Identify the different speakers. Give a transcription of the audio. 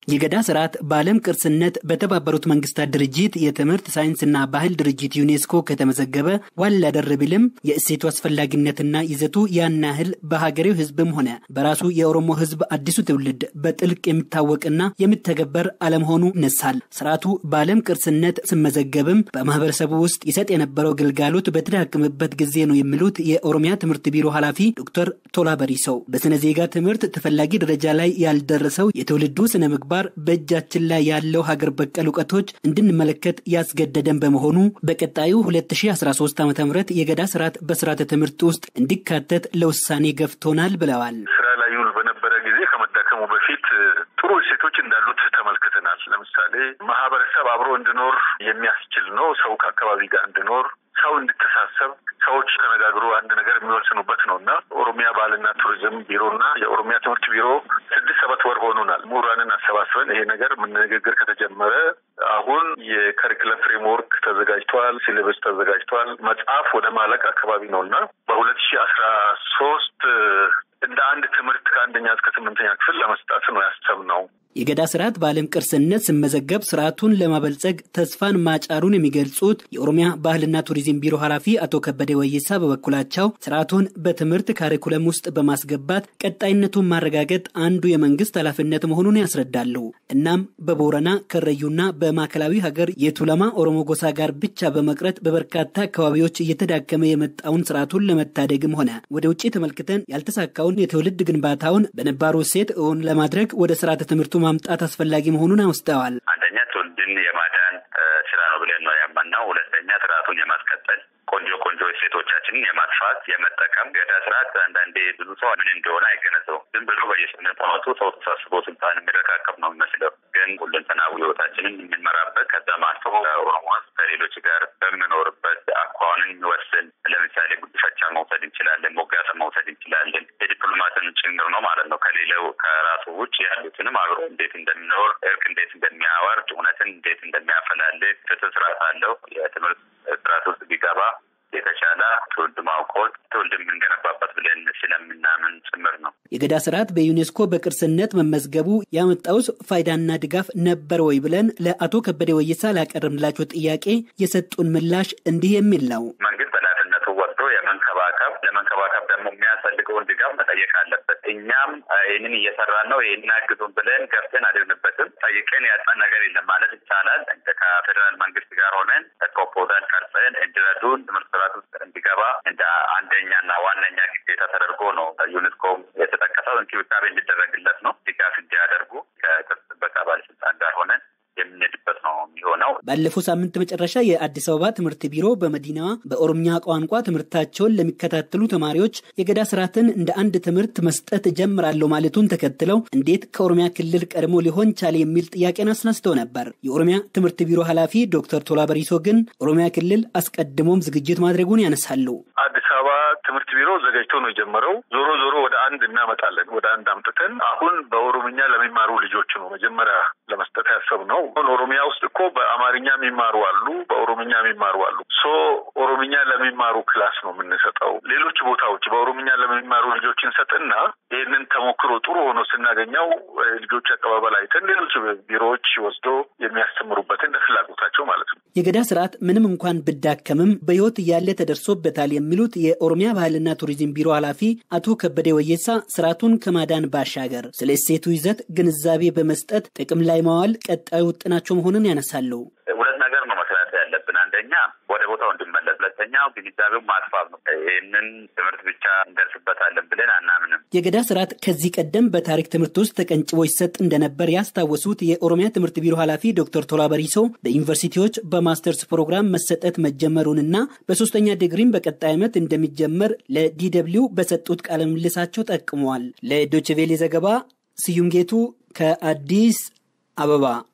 Speaker 1: የገዳ ስርዓት በዓለም ቅርስነት በተባበሩት መንግስታት ድርጅት የትምህርት ሳይንስና ባህል ድርጅት ዩኔስኮ ከተመዘገበ ዋላ ደረብልም የእሴቱ አስፈላጊነትና ይዘቱ ያን ያህል በሀገሬው ህዝብም ሆነ በራሱ የኦሮሞ ህዝብ አዲሱ ትውልድ በጥልቅ የሚታወቅና የሚተገበር አለመሆኑ ነሳል። ስርዓቱ በዓለም ቅርስነት ሲመዘገብም በማህበረሰቡ ውስጥ ይሰጥ የነበረው ግልጋሎት በተዳከመበት ጊዜ ነው የሚሉት የኦሮሚያ ትምህርት ቢሮ ኃላፊ ዶክተር ቶላ በሪሶ በስነ ዜጋ ትምህርት ተፈላጊ ደረጃ ላይ ያልደረሰው የትውልዱ ስነ ምግባር በእጃችን ላይ ያለው ሀገር በቀል ዕውቀቶች እንድንመለከት ያስገደደን በመሆኑ በቀጣዩ 2013 ዓ.ም የገዳ ስርዓት በስርዓተ ትምህርት ውስጥ እንዲካተት ለውሳኔ ገፍቶናል ብለዋል።
Speaker 2: ስራ ላይ ይውል በነበረ ጊዜ ከመዳከሙ በፊት ጥሩ እሴቶች እንዳሉት ተመልክተናል። ለምሳሌ ማህበረሰብ አብሮ እንዲኖር የሚያስችል ነው። ሰው ከአካባቢ ጋር እንዲኖር፣ ሰው እንዲተሳሰብ፣ ሰዎች ተነጋግሮ አንድ ነገር የሚወስኑበት ነውና ኦሮሚያ ባህልና ቱሪዝም ቢሮና የኦሮሚያ ትምህርት ቢሮ 6-7 ወር ሆኖናል ምሁራንን አሰባስበን ይሄ ነገር ምን ንግግር ከተጀመረ አሁን የከሪኩለም ፍሬምወርክ ተዘጋጅቷል፣ ሲሌበስ ተዘጋጅቷል፣ መጽሐፍ ወደ ማለቅ አካባቢ ነውና በ2013 እንደ አንድ ትምህርት ከአንደኛ እስከ 8ኛ ክፍል ለመስጠት ነው ያሰብነው።
Speaker 1: የገዳ ስርዓት በዓለም ቅርስነት ሲመዘገብ ስርዓቱን ለማበልጸግ ተስፋን ማጫሩን የሚገልጹት የኦሮሚያ ባህልና ቱሪዝም ቢሮ ኃላፊ አቶ ከበደ ወይሳ በበኩላቸው ስርዓቱን በትምህርት ካሪኩለም ውስጥ በማስገባት ቀጣይነቱን ማረጋገጥ አንዱ የመንግስት ኃላፊነት መሆኑን ያስረዳሉ። እናም በቦረና ከረዩና በማከላዊ ሀገር የቱለማ ኦሮሞ ጎሳ ጋር ብቻ በመቅረት በበርካታ አካባቢዎች እየተዳከመ የመጣውን ስርዓቱን ለመታደግም ሆነ ወደ ውጪ ተመልክተን ያልተሳካውን የትውልድ ግንባታውን በነባሩ ሴት እውን ለማድረግ ወደ ስርዓተ ትምህርቱ ማምጣት አስፈላጊ መሆኑን አውስተዋል።
Speaker 3: አንደኛ ትውልድን የማዳን ስራ ነው ብለን ነው ያመንነው። ሁለተኛ ስርዓቱን የማስቀጠል ቆንጆ ሴቶቻችንን የማጥፋት የመጠቀም ገዳ ስርዓት አንዳንዴ ብዙ ሰው ምን እንደሆነ አይገነዘበውም። ዝም ብሎ በየስምንት ዓመቱ ሰው ተሳስቦ ስልጣን የሚረካከብ ነው የሚመስለው። ግን ሁለንተናዊ ህይወታችንን የምንመራበት ከዛም አልፎ ኦሮሞ ከሌሎች ጋር በምኖርበት አኳኋንን የሚወስን ለምሳሌ ጉድፈቻ መውሰድ እንችላለን፣ ሞጋሳ መውሰድ እንችላለን። የዲፕሎማትን ጭምር ነው ማለት ነው። ከሌላው ከራሱ ውጭ ያሉትንም አብሮ እንዴት እንደሚኖር፣ እርቅ እንዴት እንደሚያወርድ፣ እውነትን እንዴት እንደሚያፈላልግ ፍትህ ስርዓት አለው። የትምህርት ስርዓት ውስጥ ቢገባ የተሻለ ትውልድ ማውቆት ትውልድ የምንገነባበት ብለን ስለምናምን ጭምር ነው።
Speaker 1: የገዳ ስርዓት በዩኔስኮ በቅርስነት መመዝገቡ ያመጣው ፋይዳና ድጋፍ ነበር ወይ ብለን ለአቶ ከበደ ወይሳ ላቀረብንላቸው ጥያቄ የሰጡን ምላሽ እንዲህ የሚል ነው።
Speaker 3: መንግስት በላትነቱ ወጥቶ ለመንከባከብ ደግሞ የሚያስፈልገውን ድጋፍ መጠየቅ አለበት። እኛም ይህንን እየሰራን ነው፣ ይህንን አግዙን ብለን ገብተን አድርንበትም ጠይቀን ያጣን ነገር የለም ማለት ይቻላል። ከፌዴራል መንግስት ጋር ሆነን ፕሮፖዛል ቀርጸን እንዲረዱን ትምህርት ስርዓት ውስጥ እንዲገባ እንደ አንደኛና ዋነኛ ግዴታ ተደርጎ ነው ዩኔስኮም የተጠቀሰው። እንክብካቤ እንዲደረግለት ነው፣ ድጋፍ እንዲያደርጉ ከቅርስ ጥበቃ ባለስልጣን ጋር ሆነን የምንሄድበት ነው የሚሆነው።
Speaker 1: ባለፈው ሳምንት መጨረሻ የአዲስ አበባ ትምህርት ቢሮ በመዲናዋ በኦሮምኛ ቋንቋ ትምህርታቸውን ለሚከታተሉ ተማሪዎች የገዳ ስርዓትን እንደ አንድ ትምህርት መስጠት ጀምራለሁ ማለቱን ተከትለው እንዴት ከኦሮሚያ ክልል ቀድሞ ሊሆን ቻለ የሚል ጥያቄን አስነስተው ነበር። የኦሮሚያ ትምህርት ቢሮ ኃላፊ ዶክተር ቶላ በሪሶ ግን ኦሮሚያ ክልል አስቀድሞም ዝግጅት ማድረጉን ያነሳሉ።
Speaker 2: አዲስ አበባ ትምህርት ቢሮ ዘጋጅቶ ነው የጀመረው። ዞሮ ወደ አንድ እናመጣለን። ወደ አንድ አምጥተን አሁን በኦሮምኛ ለሚማሩ ልጆች ነው መጀመሪያ ለመስጠት ያሰብነው። ኦሮሚያ ውስጥ እኮ በአማርኛ የሚማሩ አሉ፣ በኦሮምኛ የሚማሩ አሉ። ኦሮምኛ ለሚማሩ ክላስ ነው የምንሰጠው። ሌሎች ቦታዎች በኦሮምኛ ለሚማሩ ልጆች እንሰጥና ይህንን ተሞክሮ ጥሩ ሆኖ ስናገኘው ልጆች አቀባበል አይተን ሌሎች ቢሮዎች ወስዶ የሚያስተምሩበት እንደ ፍላጎታቸው ማለት ነው።
Speaker 1: የገዳ ስርዓት ምንም እንኳን ብዳከምም በህይወት እያለ ተደርሶበታል የሚሉት የኦሮሚያ ባህልና ቱሪዝም ቢሮ ኃላፊ አቶ ከበደ ወይሳ ስርዓቱን ከማዳን ባሻገር ስለ እሴቱ ይዘት ግንዛቤ በመስጠት ጥቅም ላይ ማዋል ቀጣዩ ውጥናቸው መሆኑን ያነሳሉ።
Speaker 3: ሁለት ነገር ነው መስራት ያለብን። አንደኛ ወደ ቦታው እንዲመለስ፣ ሁለተኛው ግንዛቤው ማስፋት ነው። ይህንን ትምህርት ብቻ እንደርስበታለን ብለን አናምንም።
Speaker 1: የገዳ ስርዓት ከዚህ ቀደም በታሪክ ትምህርት ውስጥ ተቀንጭቦ ይሰጥ እንደነበር ያስታወሱት የኦሮሚያ ትምህርት ቢሮ ኃላፊ ዶክተር ቶላ በሪሶ በዩኒቨርሲቲዎች በማስተርስ ፕሮግራም መሰጠት መጀመሩንና በሶስተኛ ዲግሪም በቀጣይ ዓመት እንደሚጀመር ለዲደብሊው በሰጡት ቃለ ምልልሳቸው ጠቅመዋል። ለዶይቼ ቬለ ዘገባ ስዩም ጌቱ ከአዲስ አበባ